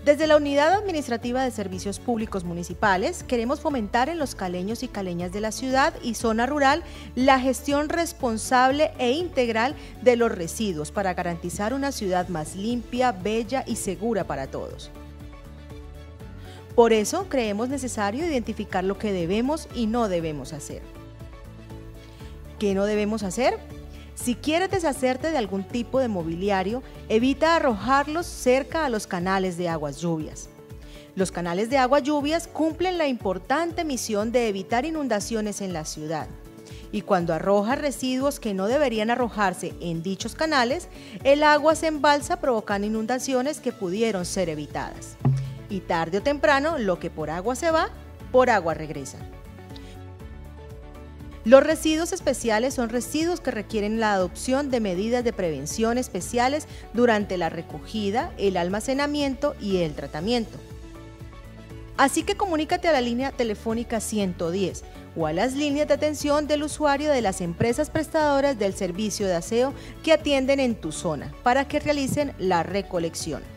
Desde la Unidad Administrativa de Servicios Públicos Municipales, queremos fomentar en los caleños y caleñas de la ciudad y zona rural la gestión responsable e integral de los residuos para garantizar una ciudad más limpia, bella y segura para todos. Por eso, creemos necesario identificar lo que debemos y no debemos hacer. ¿Qué no debemos hacer? Si quieres deshacerte de algún tipo de mobiliario, evita arrojarlos cerca a los canales de aguas lluvias. Los canales de aguas lluvias cumplen la importante misión de evitar inundaciones en la ciudad. Y cuando arrojas residuos que no deberían arrojarse en dichos canales, el agua se embalsa provocando inundaciones que pudieron ser evitadas. Y tarde o temprano, lo que por agua se va, por agua regresa. Los residuos especiales son residuos que requieren la adopción de medidas de prevención especiales durante la recogida, el almacenamiento y el tratamiento. Así que comunícate a la línea telefónica 110 o a las líneas de atención del usuario de las empresas prestadoras del servicio de aseo que atienden en tu zona para que realicen la recolección.